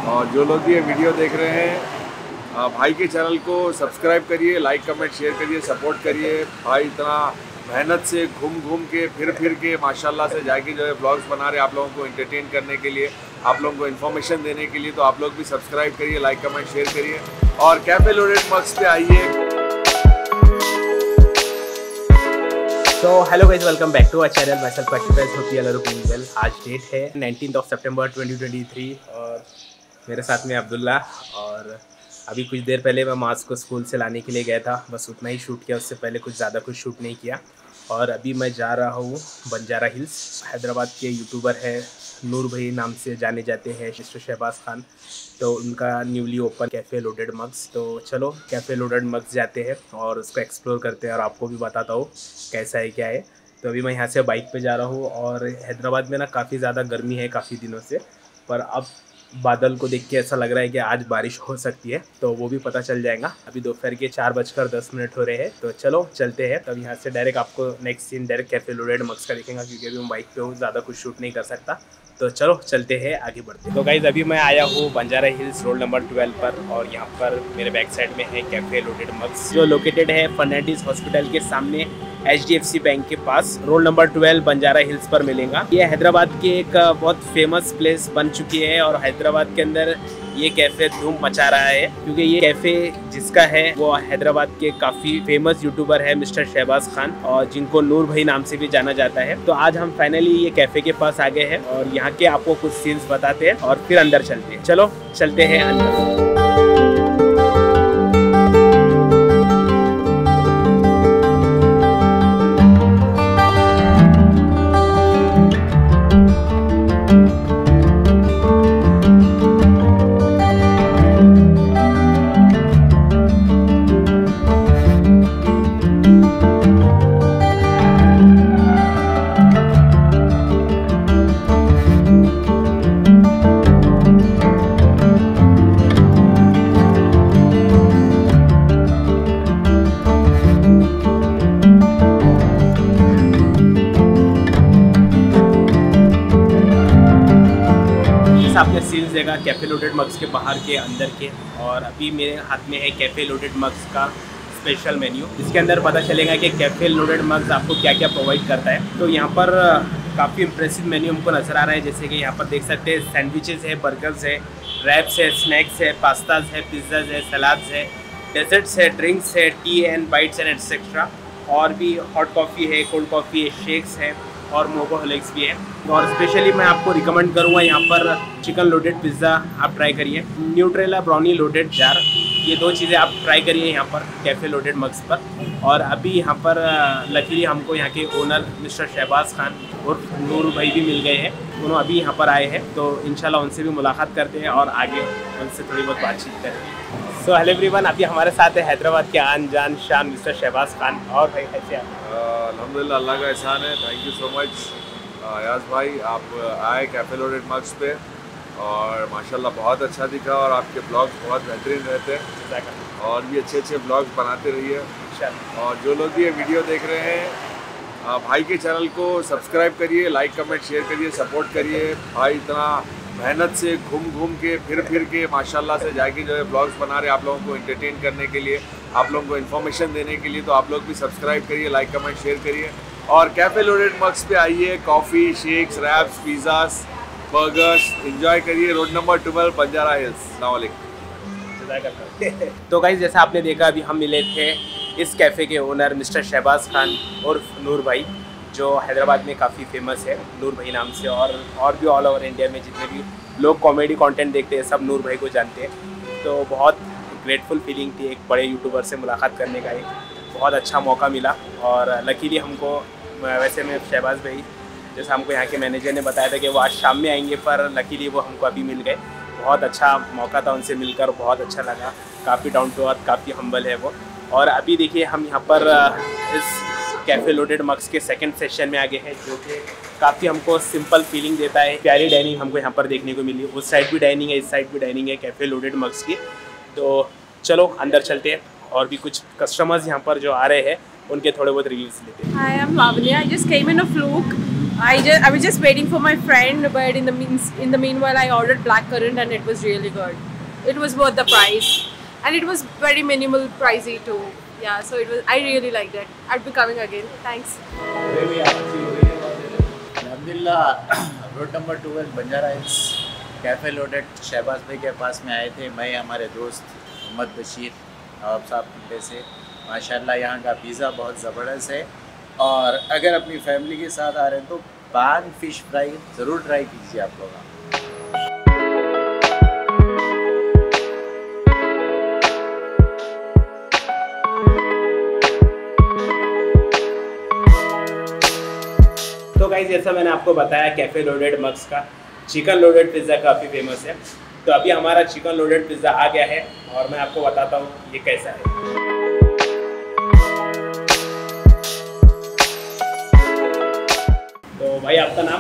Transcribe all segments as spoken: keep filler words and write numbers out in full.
और जो लोग भी ये वीडियो देख रहे हैं भाई के चैनल को सब्सक्राइब करिए, लाइक कमेंट शेयर करिए, सपोर्ट करिए। भाई इतना मेहनत से घूम घूम के फिर फिर के माशाल्लाह से जाके जो है ब्लॉग्स बना रहे आप लोगों को एंटरटेन करने के लिए, आप लोगों को इन्फॉर्मेशन देने के लिए। तो आप लोग भी सब्सक्राइब करिए, लाइक कमेंट शेयर करिए और कैफे लोडेड मग्स पे आइए। तो hello guys, welcome back to our channel. My self activate hope you are doing well. आज डेट है nineteenth of September twenty twenty three और मेरे साथ में अब्दुल्ला। और अभी कुछ देर पहले मैं मास को स्कूल से लाने के लिए गया था, बस उतना ही शूट किया, उससे पहले कुछ ज़्यादा कुछ शूट नहीं किया। और अभी मैं जा रहा हूँ बंजारा हिल्स। हैदराबाद के यूट्यूबर है नूर भाई नाम से जाने जाते हैं, मिस्टर शहबाज खान। तो उनका newly open cafe loaded mugs. तो चलो कैफ़े लोडेड मग्स जाते हैं और उसको एक्सप्लोर करते हैं और आपको भी बताता हूँ कैसा है क्या है। तो अभी मैं यहाँ से बाइक पे जा रहा हूँ और हैदराबाद में ना काफ़ी ज़्यादा गर्मी है काफ़ी दिनों से, पर अब बादल को देख के ऐसा लग रहा है कि आज बारिश हो सकती है, तो वो भी पता चल जाएगा। अभी दोपहर के चार बजकर दस मिनट हो रहे हैं, तो चलो चलते हैं। तब यहाँ से डायरेक्ट आपको next scene direct cafe loaded mugs का दिखेगा, क्योंकि अभी मैं बाइक पे हूँ, ज़्यादा कुछ शूट नहीं कर सकता। तो चलो चलते हैं, आगे बढ़ते हैं। तो गाइज अभी मैं आया हूँ Banjara hills road number twelve पर, और यहाँ पर मेरे बैक साइड में है कैफ़े लोडेड मग्स, जो लोकेटेड है फर्नांडिस हॉस्पिटल के सामने H D F C bank के पास। Road number twelve Banjara hills पर मिलेगा। ये हैदराबाद के एक बहुत फेमस प्लेस बन चुकी है और हैदराबाद के अंदर ये कैफ़े धूम मचा रहा है, क्योंकि ये कैफ़े जिसका है वो हैदराबाद के काफ़ी फेमस यूट्यूबर है मिस्टर शहबाज खान, और जिनको नूर भाई नाम से भी जाना जाता है। तो आज हम फाइनली ये कैफ़े के पास आ गए हैं और यहाँ के आपको कुछ सीन्स बताते हैं और फिर अंदर चलते हैं। चलो चलते हैं अंदर। आपने सीन्स देखा कैफ़े लोडेड मग्स के बाहर के अंदर के, और अभी मेरे हाथ में है कैफ़े लोडेड मग्स का स्पेशल मेन्यू। इसके अंदर पता चलेगा कि कैफ़े लोडेड मग्स आपको क्या क्या प्रोवाइड करता है। तो यहाँ पर काफ़ी इंप्रेसिव मेन्यू हमको नज़र आ रहा है, जैसे कि यहाँ पर देख सकते हैं सैंडविचेस है, बर्गर्स है, रैप्स है, स्नैक्स है, पास्ताज है, पिज़्ज़ाज है, सलाद्स है, डेजर्ट्स है, ड्रिंक्स है, tea and bites and etcetera. और भी हॉट कॉफ़ी है, कोल्ड कॉफ़ी है, शेक्स है और मोकोहॉलिक्स भी है। और स्पेशली मैं आपको रिकमेंड करूँगा यहाँ पर चिकन लोडेड पिज़्ज़ा आप ट्राई करिए, न्यूट्रेला ब्राउनी लोडेड जार, ये दो चीज़ें आप ट्राई करिए यहाँ पर कैफ़े लोडेड मग्स पर। और अभी यहाँ पर लकीली हमको यहाँ के ओनर मिस्टर शहबाज खान और नूर भाई भी मिल गए हैं, दोनों अभी यहाँ पर आए हैं। तो इंशाल्लाह उनसे भी मुलाकात करते हैं और आगे उनसे थोड़ी बहुत बातचीत करेंगे। सो हेलो एवरीवन, अभी हमारे साथ है हैदराबाद के आन जान शान मिस्टर शहबाज खान। और भाई कैसे आप? अल्हम्दुलिल्लाह, अल्लाह का एहसान है। Thank you so much Ayaz भाई, आप आए कैफ़े लोडेड मग्स पे और माशाल्लाह बहुत अच्छा दिखा और आपके ब्लॉग्स बहुत बेहतरीन रहते हैं और भी अच्छे अच्छे ब्लॉग्स बनाते रहिए। और जो लोग भी ये वीडियो देख रहे हैं भाई के चैनल को सब्सक्राइब करिए, लाइक कमेंट शेयर करिए, सपोर्ट करिए। भाई इतना मेहनत से घूम घूम के फिर फिर के माशाल्लाह से जाके जो है ब्लॉग्स बना रहे आप लोगों को एंटरटेन करने के लिए, आप लोगों को इन्फॉर्मेशन देने के लिए। तो आप लोग भी सब्सक्राइब करिए, लाइक कमेंट शेयर करिए और कैफ़े लोडेड मग्स पे आइए। Coffee, shakes, wraps, pizzas, burgers enjoy करिए। Road number twelve Banjara Hills. अस्सलाम वालेकुम। तो गाइस जैसा आपने देखा, अभी हम मिले थे इस कैफ़े के ओनर मिस्टर शहबाज खान और नूर भाई, जो हैदराबाद में काफ़ी फेमस है नूर भाई नाम से। और और भी ऑल ओवर इंडिया में जितने भी लोग कॉमेडी कंटेंट देखते हैं सब नूर भाई को जानते हैं। तो बहुत ग्रेटफुल फीलिंग थी एक बड़े यूट्यूबर से मुलाकात करने का, एक बहुत अच्छा मौका मिला। और लकीली हमको, वैसे में शहबाज भाई जैसा हमको यहाँ के मैनेजर ने बताया था कि वो आज शाम में आएंगे, पर लकीली वो हमको अभी मिल गए। बहुत अच्छा मौका था उनसे मिलकर, बहुत अच्छा लगा। काफ़ी डाउन टू अर्थ, काफ़ी हम्बल है वो। और अभी देखिए हम यहाँ पर इस कैफ़े लोडेड मग्स के सेकंड सेशन में आ गए हैं, जो कि काफ़ी हमको सिंपल फीलिंग देता है। प्यारी डाइनिंग हमको यहाँ पर देखने को मिली। उस साइड भी डाइनिंग है, इस साइड भी डाइनिंग है कैफ़े लोडेड मग्स की। तो चलो अंदर चलते हैं और भी कुछ कस्टमर्स यहाँ पर जो आ रहे हैं उनके थोड़े बहुत रिव्यूज़ लेते हैं। Hi, I'm Lavanya. I just came in a fluke I just I was just waiting for my friend, but in the means in the meanwhile I ordered blackcurrant and it was really good. It was worth the price, and it was very minimal pricey too. Yeah, so it was. I really liked it. I'd be coming again. Thanks. अलहमदिल्ला road number twelve Banjara Hills Cafe Loaded Shahbaz भाई के पास में आए थे। मैं हमारे दोस्त मोहम्मद बशीर नवाब साहब कुंडे से। माशाल्लाह यहाँ का पिज़्ज़ा बहुत ज़बरदस्त है, और अगर अपनी फैमिली के साथ आ रहे हैं तो पान फिश फ्राई ज़रूर ट्राई कीजिए आप लोग। तो गाइस, जैसा मैंने आपको बताया कैफ़े लोडेड मग्स का चिकन लोडेड पिज़्ज़ा काफ़ी फेमस है। तो अभी हमारा चिकन लोडेड पिज़्ज़ा आ गया है और मैं आपको बताता हूँ ये कैसा है। तो भाई आपका नाम?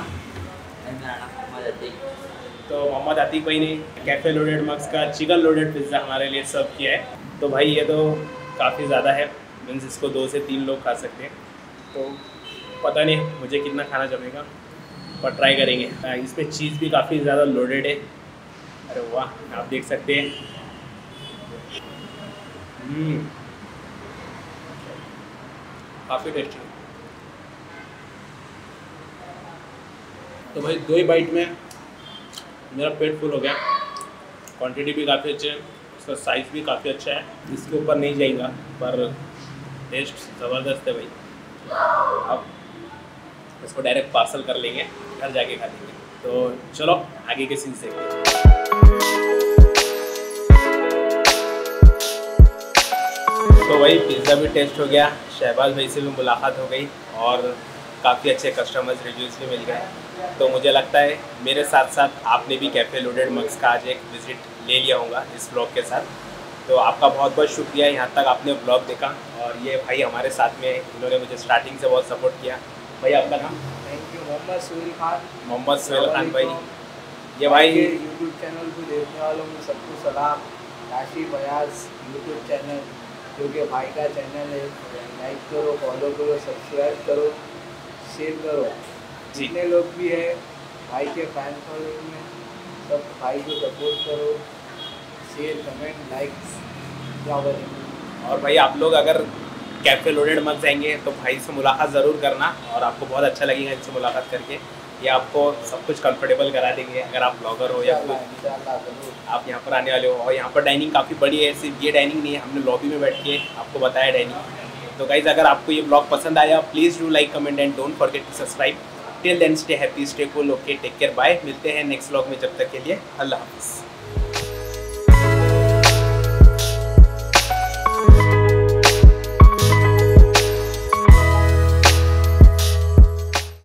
तो मोहम्मद अतीक भाई ने कैफ़े लोडेड मग्स का चिकन लोडेड पिज़्ज़ा हमारे लिए सर्व किया है। तो भाई ये तो काफ़ी ज़्यादा है, मीन्स इसको दो से तीन लोग खा सकते हैं। तो पता नहीं मुझे कितना खाना जमेगा, पर ट्राई करेंगे। इसमें चीज़ भी काफ़ी ज़्यादा लोडेड है। अरे वाह, आप देख सकते हैं। काफ़ी टेस्टी। तो भाई दो ही बाइट में मेरा पेट फुल हो गया। क्वांटिटी भी काफ़ी अच्छी है, इसका साइज़ भी काफ़ी अच्छा है। इसके ऊपर नहीं जाएगा, पर टेस्ट ज़बरदस्त है भाई। अब इसको डायरेक्ट पार्सल कर लेंगे, घर जाके खा लेंगे। तो चलो आगे के सीन देखते हैं। तो भाई पिज़्ज़ा भी टेस्ट हो गया, शहबाज भाई से भी मुलाकात हो गई और काफ़ी अच्छे कस्टमर्स रिव्यूज़ भी मिल गए। तो मुझे लगता है मेरे साथ साथ आपने भी कैफ़े लोडेड मग्स का आज एक विज़िट ले लिया होगा इस ब्लॉग के साथ। तो आपका बहुत बहुत शुक्रिया, यहाँ तक आपने ब्लॉग देखा। और ये भाई हमारे साथ में, इन्होंने मुझे स्टार्टिंग से बहुत सपोर्ट किया। भाई आपका नाम? Thank you. मोहम्मद सुहेल खान। मोहम्मद सुहेल खान भाई। ये भाई यूट्यूब चैनल को देखने वालों में सबको सलाम। काशिफ अयाज यूट्यूब चैनल, जो कि भाई का चैनल है, लाइक करो, फॉलो करो, सब्सक्राइब करो, शेयर करो। जितने लोग भी है भाई के फैन फॉलोइंग में, सब भाई को सपोर्ट करो, शेयर, कमेंट, लाइक्स। और भाई आप लोग अगर कैफ़े लोडेड मग्स आएंगे तो भाई से मुलाकात ज़रूर करना, और आपको बहुत अच्छा लगेगा इनसे मुलाकात करके। ये आपको सब कुछ कंफर्टेबल करा देंगे अगर आप ब्लॉगर हो या फिर आप यहाँ पर आने वाले हो। और यहाँ पर डाइनिंग काफ़ी बड़ी है, सिर्फ ये डाइनिंग नहीं है, हमने लॉबी में बैठ के आपको बताया डाइनिंग। तो गाइज़, अगर आपको ये ब्लॉग पसंद आया please do like, comment and don't forget to subscribe. Till then stay happy, stay cool, okay, take care, bye. मिलते हैं नेक्स्ट ब्लॉग में, जब तक के लिए अल्लाह हाफिज़।